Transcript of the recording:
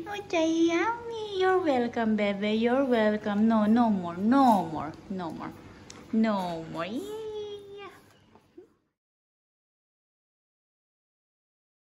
Oh, yummy. You're welcome, baby. You're welcome. No, no more. No more. No more. No more.